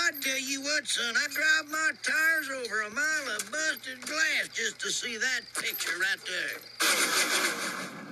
I tell you what, son, I drive my tires over a mile of busted glass just to see that picture right there.